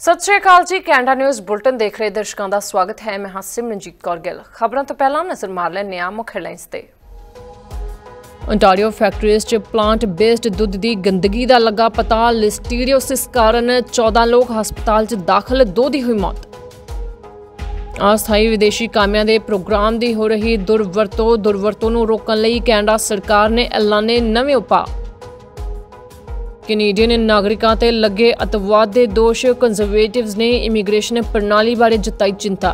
सत श्री अकाल जी। Canada news bulletin देख रहे दर्शकों का स्वागत है। मैं हाँ सिमरनजीत कौर गिल। खबरों तो पहला नजर मार लैंदे हां मुख्य हेडलाइनस ते। ओंटारियो फैक्ट्रीज़ च प्लांट बेस्ड दुध की गंदगी का लगा पता। लिस्टीरियोसिस कारण 14 लोग हस्पताल च दाखिल, 2 की हुई मौत। अस्थाई विदेशी कामिਆਂ ਦੇ प्रोग्राम की हो रही दुरवरतों ਨੂੰ रोकਣ ਲਈ कैनेडा सरकार ने ऐलाने नवे उपाय। कैनेडियन नागरिकों ते लगे अतवाद के दोष। कंजरवेटिव्स ने इमीग्रेशन प्रणाली बारे जताई चिंता।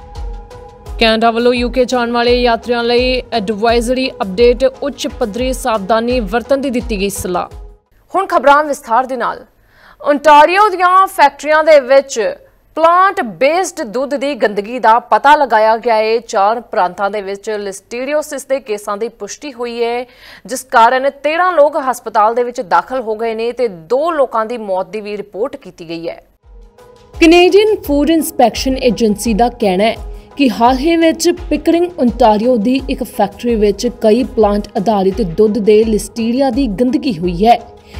कैनेडा वालों यूके जाने वाले यात्रियों लिए एडवाइजरी अपडेट। उच्च पद्धरी सावधानी वरतन की दी गई सलाह। हुण खबरां विस्तार दे नाल। ओंटारियो दीआं फैक्ट्रियां दे विच प्लांट बेस्ड दुध की गंदगी का पता लगाया गया है। 4 प्रांतां दे विच लिस्टीरियोसिस के केसां की पुष्टि हुई है, जिस कारण 13 लोग हस्पताल दे विच दाखिल हो गए ने ते 2 लोगों की मौत की भी रिपोर्ट की गई है। कैनेडियन फूड इंस्पैक्शन एजेंसी का कहना है कि हाल ही में पिकरिंग ओंटारियो की एक फैक्ट्री में कई प्लांट आधारित दुध के लिस्टीरिया की गंदगी हुई है।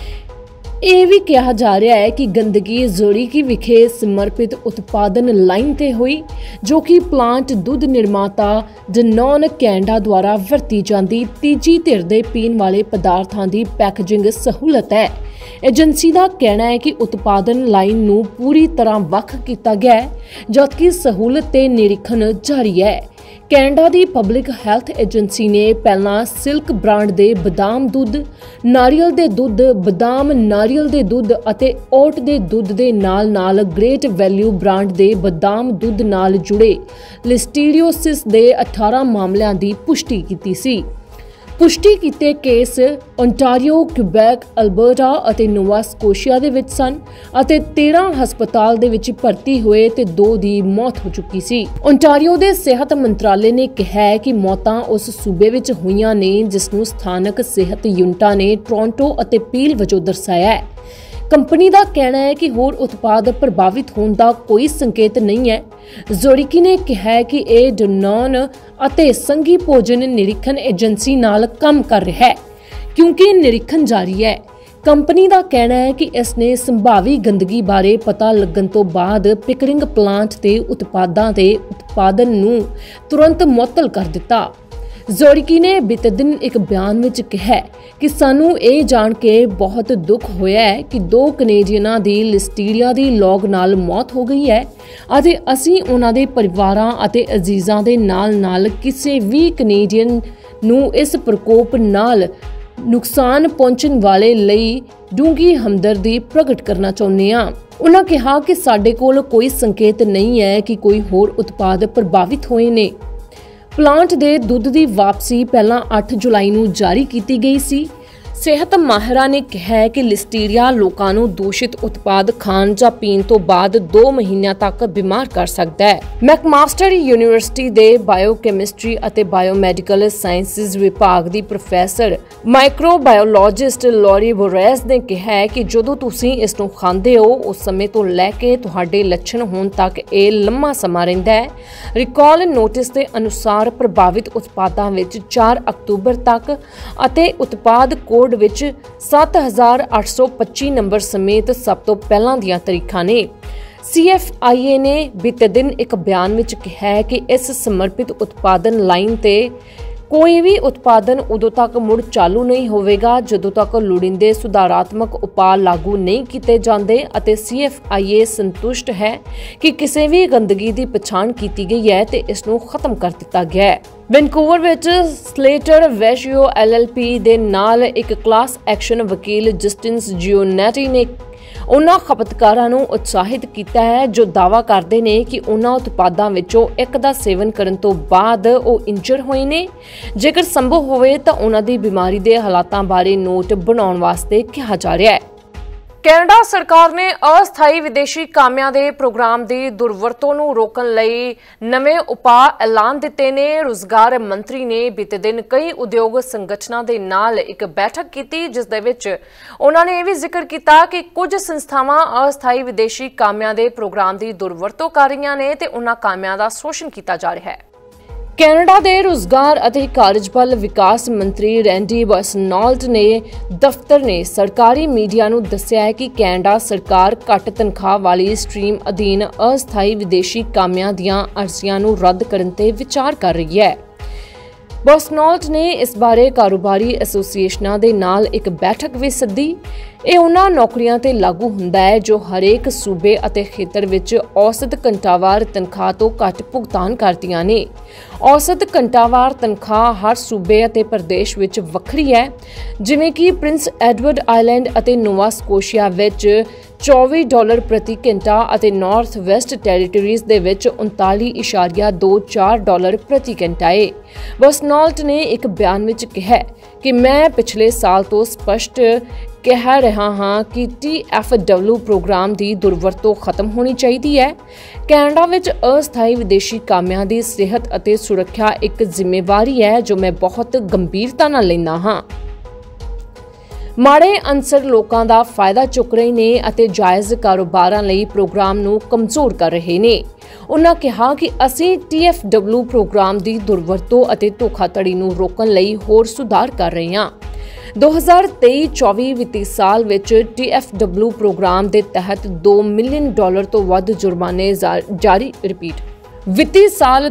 यह भी कहा जा रहा है कि गंदगी जोड़ीकी विखे समर्पित उत्पादन लाइन ते हुई, जो कि प्लांट दुध निर्माता डनॉन कैनेडा द्वारा वरती जाती तीजी धिर दे पीण वाले पदार्थों की पैकेजिंग सहूलत है। एजेंसी का कहना है कि उत्पादन लाइन नूं पूरी तरह वख किया गया है, जबकि सहूलत ते निरीखण जारी है। कैनेडा की पब्लिक हैल्थ एजेंसी ने पहला सिल्क ब्रांड के बदाम दुध, नारियल के दुध, बदाम नारियल के दुध और ओट के दुध के नाल ग्रेट वैल्यू ब्रांड के बदाम दुध नाल जुड़े लिस्टीरियोसिस के 18 मामलों की पुष्टि की सी। पुष्टि किए केस ओंटारियो, क्यूबैक, अल्बर्टा और नोवा स्कोशिया दे विच सन और 13 हस्पताल दे विच भर्ती हुए ते 2 की मौत हो चुकी सी। ओंटारियो दे सेहत मंत्रालय ने कहा है कि मौतां उस सूबे विच हुईयां ने जिसनूं स्थानक सेहत यूनिटां ने टोरंटो और पील वजों दर्शाया है। कंपनी का कहना है कि होर उत्पाद प्रभावित होने का कोई संकेत नहीं है। जोड़ीकी ने कहा है कि यह डनॉन और संघी भोजन निरीक्षण एजेंसी नाल काम कर रहा है, क्योंकि निरीक्षण जारी है। कंपनी का कहना है कि इसने संभावी गंदगी बारे पता लगन तो बाद पिकरिंग प्लांट के उत्पादों के उत्पादन नूं तुरंत मुअत्तल कर दिता। जोड़ीकी ने बीते दिन एक बयान में कहा कि सानू ये जान के बहुत दुख होया है कि 2 कनेडियनां दी लिस्टीरिया दी लॉग नाल मौत हो गई है और असीं उन्हां दे परिवारां अते अजीज़ां दे नाल किसी भी कनेडियन नूं इस प्रकोप नाल नुकसान पहुंचण वाले लई डूंगी हमदर्दी प्रगट करना चाहुंदे हां। उन्हां कहा कि साडे कोल कोई संकेत नहीं है कि कोई होर उत्पाद प्रभावित होए ने। प्लांट दे दुध की वापसी पहला 8 जुलाई नूं जारी की गई सी। सेहत माहिरां ने कहा है कि लिस्टीरिया लोकां नूं दूषित उत्पाद खाण जां पीण तो बाद 2 महीनों तक बीमार कर सकता है। मैकमास्टर यूनिवर्सिटी के बायोकैमिस्ट्री और बायोमैडिकल साइंसिस विभाग की प्रोफैसर माइक्रोबायोलॉजिस्ट लॉरी बोरेस ने कहा है कि जदों तुसीं इस नूं खांदे हो उस समय तो लैके तुहाडे लक्षण होण तक ये लंबा समा रहिंदा है। रिकॉल नोटिस के अनुसार प्रभावित उत्पादों में 4 अक्तूबर तक और उत्पाद कोड विच 7825 नंबर समेत सब तो पहला दियां तारीखां ने। CFIA ने बीते दिन एक बयान में कहा है कि इस समर्पित उत्पादन लाइन ते कोई भी उत्पादन उदों तक मुड़ चालू नहीं होवेगा जदों तक लोड़ींदे सुधारात्मक उपाय लागू नहीं किए जाते और CFIA संतुष्ट है कि किसी भी गंदगी की पछाण की गई है तो इसनूं खत्म कर दिता गया है। वैनकूवर विच स्लेटर वैशियो LLP दे नाल एक क्लास एक्शन वकील जस्टिन जियोनेटी ने उन्हां खपतकारां नूं उत्साहित किया है जो दावा करते हैं कि उन्हां उत्पादों विचों एक दा सेवन करन तो बाद वो इंजर होए ने। जेकर संभव होवे तां उन्हां दी बीमारी दे हालातां बारे नोट बनाउण वास्ते कहा जा रहा है। कैनेडा सरकार ने अस्थाई विदेशी कामिਆਂ ਦੇ प्रोग्राम की दुरवरतों ਨੂੰ रोकਣ ਲਈ नवे उपाय ऐलान दिते ने। रोजगार मंत्री ने बीते दिन कई उद्योग संगठनों के नाल एक बैठक की, जिस दे विच उन्होंने यह भी जिक्र किया कि कुछ संस्थावां अस्थाई विदेशी कामिਆਂ ਦੇ प्रोग्राम की दुरवरतों कर रही ने ते उन्हां कामिਆਂ ਦਾ शोषण किया जा रहा है। ਕੈਨੇਡਾ ਦੇ ਰੁਜ਼ਗਾਰ ਅਤੇ ਕਾਰਜਬਲ ਵਿਕਾਸ ਮੰਤਰੀ ਰੈਂਡੀ ਬਰਸਨੌਲਟ ਨੇ ਦਫ਼ਤਰ ਨੇ ਸਰਕਾਰੀ ਮੀਡੀਆ ਨੂੰ ਦੱਸਿਆ ਹੈ ਕਿ ਕੈਨੇਡਾ ਸਰਕਾਰ ਘੱਟ ਤਨਖਾਹ ਵਾਲੀ ਸਟ੍ਰੀਮ ਅਧੀਨ ਅਸਥਾਈ ਵਿਦੇਸ਼ੀ ਕਾਮਿਆਂ ਦੀਆਂ ਅਰਜ਼ੀਆਂ ਨੂੰ ਰੱਦ ਕਰਨ ਤੇ ਵਿਚਾਰ ਕਰ ਰਹੀ ਹੈ। ਬਰਸਨੌਲਟ ਨੇ ਇਸ ਬਾਰੇ ਕਾਰੋਬਾਰੀ ਐਸੋਸੀਏਸ਼ਨਾਂ ਦੇ ਨਾਲ ਇੱਕ ਬੈਠਕ ਵੀ ਸੱਦੀ। ਇਹ ਉਹਨਾਂ ਨੌਕਰੀਆਂ ਤੇ ਲਾਗੂ ਹੁੰਦਾ ਹੈ ਜੋ ਹਰੇਕ ਸੂਬੇ ਅਤੇ ਖੇਤਰ ਵਿੱਚ ਔਸਤ ਘੰਟਾਵਾਰ ਤਨਖਾਹ ਤੋਂ ਘੱਟ ਭੁਗਤਾਨ ਕਰਦੀਆਂ ਨੇ। ਔਸਤ ਘੰਟਾਵਾਰ ਤਨਖਾਹ ਹਰ ਸੂਬੇ ਅਤੇ ਪ੍ਰਦੇਸ਼ ਵਿੱਚ ਵੱਖਰੀ ਹੈ, ਜਿਵੇਂ ਕਿ ਪ੍ਰਿੰਸ ਐਡਵਰਡ ਆਈਲੈਂਡ ਅਤੇ ਨੋਵਾ ਸਕੋਸ਼ੀਆ ਵਿੱਚ $24 ਪ੍ਰਤੀ ਘੰਟਾ ਅਤੇ ਨਾਰਥ ਵੈਸਟ ਟੈਰੀਟਰੀਜ਼ ਦੇ ਵਿੱਚ $39.24 ਪ੍ਰਤੀ ਘੰਟਾ ਹੈ। ਬਰਸਨੌਲਟ ਨੇ ਇੱਕ ਬਿਆਨ ਵਿੱਚ ਕਿਹਾ ਕਿ ਮੈਂ ਪਿਛਲੇ ਸਾਲ ਤੋਂ ਸਪਸ਼ਟ ਕਹਿ ਰਿਹਾ ਹਾਂ ਕਿ TFW ਪ੍ਰੋਗਰਾਮ ਦੀ ਦੁਰਵਰਤੋਂ ਖਤਮ ਹੋਣੀ ਚਾਹੀਦੀ ਹੈ। ਕੈਨੇਡਾ ਵਿੱਚ ਅਸਥਾਈ ਵਿਦੇਸ਼ੀ ਕਾਮਿਆਂ ਦੀ ਸਿਹਤ ਅਤੇ ਸੁਰੱਖਿਆ ਇੱਕ ਜ਼ਿੰਮੇਵਾਰੀ ਹੈ ਜੋ ਮੈਂ ਬਹੁਤ ਗੰਭੀਰਤਾ ਨਾਲ ਲੈਂਦਾ ਹਾਂ। ਮਾੜੇ ਅਨਸਰ ਲੋਕਾਂ ਦਾ ਫਾਇਦਾ ਚੁੱਕ ਰਹੇ ਨੇ ਅਤੇ ਜਾਇਜ਼ ਕਾਰੋਬਾਰਾਂ ਲਈ ਪ੍ਰੋਗਰਾਮ ਨੂੰ ਕਮਜ਼ੋਰ ਕਰ ਰਹੇ ਨੇ। ਉਨ੍ਹਾਂ ਕਿਹਾ ਕਿ ਅਸੀਂ TFW ਪ੍ਰੋਗਰਾਮ ਦੀ ਦੁਰਵਰਤੋਂ ਅਤੇ ਧੋਖਾਧੜੀ ਨੂੰ ਰੋਕਣ ਲਈ ਹੋਰ ਸੁਧਾਰ ਕਰ ਰਹੇ ਹਾਂ। 2023-24 ਵਿੱਤੀ ਸਾਲ ਵਿੱਚ TFW ਪ੍ਰੋਗਰਾਮ ਦੇ ਤਹਿਤ $2 ਮਿਲੀਅਨ ਤੋਂ ਵੱਧ ਜੁਰਮਾਨੇ ਜਾਰੀ ਵਿੱਤੀ ਸਾਲ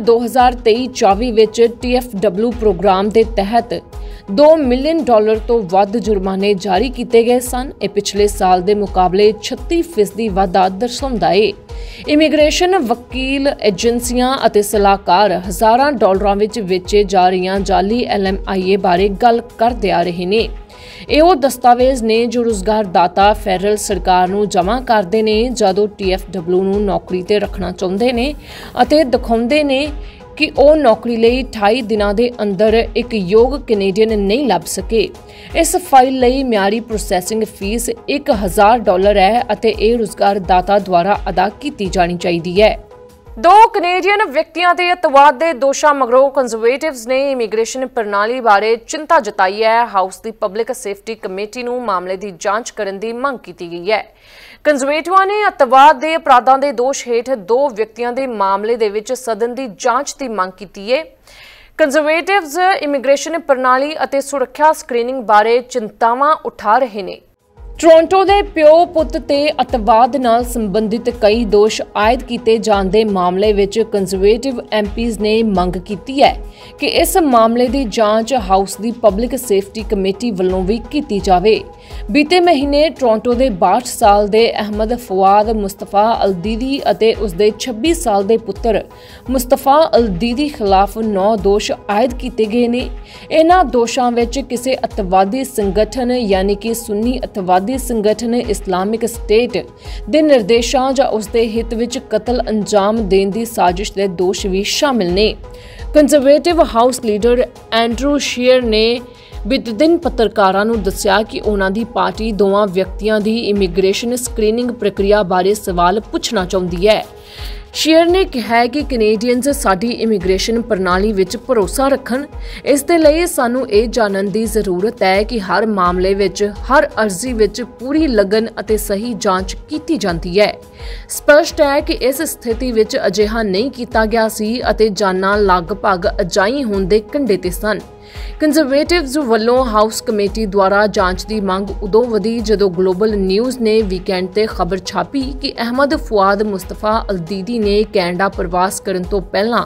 2023-24 ਵਿੱਚ TFW ਪ੍ਰੋਗਰਾਮ ਦੇ ਤਹਿਤ $2 ਮਿਲੀਅਨ ਤੋਂ ਵੱਧ ਜੁਰਮਾਨੇ ਜਾਰੀ ਕੀਤੇ ਗਏ ਸਨ। ਇਹ ਪਿਛਲੇ ਸਾਲ ਦੇ ਮੁਕਾਬਲੇ 36% ਵਾਧਾ ਦਰਸਾਉਂਦਾ ਹੈ। ਇਮੀਗ੍ਰੇਸ਼ਨ ਵਕੀਲ ਏਜੰਸੀਆਂ ਅਤੇ ਸਲਾਹਕਾਰ ਹਜ਼ਾਰਾਂ ਡਾਲਰਾਂ ਵਿੱਚ ਵੇਚੇ ਜਾ ਰਹੀਆਂ ਜਾਲੀ LMIA ਬਾਰੇ ਗੱਲ ਕਰਦੇ ਆ ਰਹੇ ਨੇ। ਇਹ ਉਹ ਦਸਤਾਵੇਜ਼ ਨੇ ਜੋ ਰੁਜ਼ਗਾਰਦਾਤਾ ਫੈਡਰਲ ਸਰਕਾਰ ਨੂੰ ਜਮ੍ਹਾਂ ਕਰਦੇ ਨੇ ਜਦੋਂ TFW ਨੂੰ ਨੌਕਰੀ ਤੇ ਰੱਖਣਾ ਚਾਹੁੰਦੇ ਨੇ ਅਤੇ ਦਿਖਾਉਂਦੇ ਨੇ ਕਿ ਉਹ ਨੌਕਰੀ ਲਈ 28 ਦਿਨਾਂ ਦੇ ਅੰਦਰ ਇੱਕ ਯੋਗ ਕੈਨੇਡੀਅਨ ਨਹੀਂ ਲੱਭ ਸਕੇ। ਇਸ ਫਾਈਲ ਲਈ ਮਿਆਰੀ ਪ੍ਰੋਸੈਸਿੰਗ ਫੀਸ $1000 ਹੈ ਅਤੇ ਇਹ ਰੁਜ਼ਗਾਰਦਾਤਾ ਦੁਆਰਾ ਅਦਾ ਕੀਤੀ ਜਾਣੀ ਚਾਹੀਦੀ ਹੈ। ਦੋ ਕੈਨੇਡੀਅਨ ਵਿਅਕਤੀਆਂ ਦੇ ਅਤਿਵਾਦ ਦੇ ਦੋਸ਼ਾਂ ਮਗਰੋਂ ਕੰਜ਼ਰਵੇਟਿਵਜ਼ ਨੇ ਇਮੀਗ੍ਰੇਸ਼ਨ ਪ੍ਰਣਾਲੀ ਬਾਰੇ ਚਿੰਤਾ ਜਤਾਈ ਹੈ। ਹਾਊਸ ਦੀ ਪਬਲਿਕ ਸੇਫਟੀ ਕਮੇਟੀ ਨੂੰ ਮਾਮਲੇ ਦੀ ਜਾਂਚ ਕਰਨ ਦੀ ਮੰਗ ਕੀਤੀ ਗਈ ਹੈ। ਕੰਜ਼ਰਵੇਟਿਵਾਂ ਨੇ ਅਤਿਵਾਦ ਦੇ ਅਪਰਾਧਾਂ ਦੇ ਦੋਸ਼ ਹੇਠ ਦੋ ਵਿਅਕਤੀਆਂ ਦੇ ਮਾਮਲੇ ਦੇ ਵਿੱਚ ਸਦਨ ਦੀ ਜਾਂਚ ਦੀ ਮੰਗ ਕੀਤੀ ਹੈ। ਕੰਜ਼ਰਵੇਟਿਵਜ਼ ਇਮੀਗ੍ਰੇਸ਼ਨ ਪ੍ਰਣਾਲੀ ਅਤੇ ਸੁਰੱਖਿਆ ਸਕਰੀਨਿੰਗ ਬਾਰੇ ਚਿੰਤਾਵਾਂ ਉਠਾ ਰਹੇ ਨੇ। ਟੋਰਾਂਟੋ ਦੇ ਪਿਓ ਪੁੱਤ ਤੇ ਅਤਿਵਾਦ ਨਾਲ ਸੰਬੰਧਿਤ ਕਈ ਦੋਸ਼ ਆਇਦ ਕੀਤੇ ਜਾਣ ਦੇ ਮਾਮਲੇ ਵਿੱਚ ਕੰਜ਼ਰਵੇਟਿਵ MPs ਨੇ ਮੰਗ ਕੀਤੀ ਹੈ ਕਿ ਇਸ ਮਾਮਲੇ ਦੀ ਜਾਂਚ ਹਾਊਸ ਦੀ ਪਬਲਿਕ ਸੇਫਟੀ ਕਮੇਟੀ ਵੱਲੋਂ ਵੀ ਕੀਤੀ ਜਾਵੇ। ਬੀਤੇ ਮਹੀਨੇ ਟੋਰਾਂਟੋ ਦੇ 62 ਸਾਲ ਦੇ ਅਹਿਮਦ ਫਵਾਦ ਮੁਸਤਫਾ ਅਲਦੀਦੀ ਅਤੇ ਉਸਦੇ 26 ਸਾਲ ਦੇ ਪੁੱਤਰ ਮੁਸਤਫਾ ਅਲਦੀਦੀ ਖਿਲਾਫ 9 ਦੋਸ਼ ਆਇਦ ਕੀਤੇ ਗਏ ਨੇ। ਇਹਨਾਂ ਦੋਸ਼ਾਂ ਵਿੱਚ ਕਿਸੇ ਅਤਿਵਾਦੀ ਸੰਗਠਨ ਯਾਨੀ ਕਿ ਸੁੰਨੀ ਅਤਿਵਾਦੀ ਸੰਗਠਨ ਇਸਲਾਮਿਕ ਸਟੇਟ ਦੇ ਨਿਰਦੇਸ਼ਾਂ ਜਾਂ ਉਸਦੇ ਹਿੱਤ ਵਿੱਚ ਕਤਲ ਅੰਜਾਮ ਦੇਣ ਦੀ ਸਾਜ਼ਿਸ਼ ਦੇ ਦੋਸ਼ ਵੀ ਸ਼ਾਮਿਲ ਨੇ। Conservative house leader Andrew Scheer ਨੇ ਬੀਤੇ ਦਿਨ ਪੱਤਰਕਾਰਾਂ ਨੂੰ ਦੱਸਿਆ ਕਿ ਉਹਨਾਂ ਦੀ ਪਾਰਟੀ ਦੋਵਾਂ ਵਿਅਕਤੀਆਂ ਦੀ ਇਮੀਗ੍ਰੇਸ਼ਨ ਸਕਰੀਨਿੰਗ ਪ੍ਰਕਿਰਿਆ ਬਾਰੇ ਸਵਾਲ ਪੁੱਛਣਾ ਚਾਹੁੰਦੀ ਹੈ। ਸ਼ੀਅਰ ਨੇ ਕਿਹਾ ਕਿ ਕੈਨੇਡੀਅਨਜ਼ ਸਾਡੀ ਇਮੀਗ੍ਰੇਸ਼ਨ ਪ੍ਰਣਾਲੀ ਵਿੱਚ ਭਰੋਸਾ ਰੱਖਣ। ਇਸ ਦੇ ਲਈ ਸਾਨੂੰ ਇਹ ਜਾਣਨ ਦੀ ਜ਼ਰੂਰਤ ਹੈ ਕਿ ਹਰ ਮਾਮਲੇ ਵਿੱਚ ਹਰ ਅਰਜ਼ੀ ਵਿੱਚ ਪੂਰੀ ਲਗਨ ਅਤੇ ਸਹੀ ਜਾਂਚ ਕੀਤੀ ਜਾਂਦੀ ਹੈ। ਸਪਸ਼ਟ ਹੈ ਕਿ ਇਸ ਸਥਿਤੀ ਵਿੱਚ ਅਜਿਹਾ ਨਹੀਂ ਕੀਤਾ ਗਿਆ ਸੀ ਅਤੇ ਜਾਨਾਂ ਲਗਭਗ ਅਜਾਈਂ ਹੋਣ ਦੇ ਕੰਢੇ ਤੇ ਸਨ। ਕੰਜ਼ਰਵੇਟਿਵਜ਼ ਵੱਲੋਂ ਹਾਊਸ ਕਮੇਟੀ ਦੁਆਰਾ ਜਾਂਚ ਦੀ ਮੰਗ ਉਦੋਂ ਵਧੀ ਜਦੋਂ ਗਲੋਬਲ ਨਿਊਜ਼ ਨੇ ਵੀਕਐਂਡ ਤੇ ਖਬਰ ਛਾਪੀ ਕਿ ਅਹਿਮਦ ਫਵਾਦ ਮੁਸਤਫਾ ਅਲਦੀਦੀ ਨੇ ਕੈਨੇਡਾ ਪ੍ਰਵਾਸ ਕਰਨ ਤੋਂ ਪਹਿਲਾਂ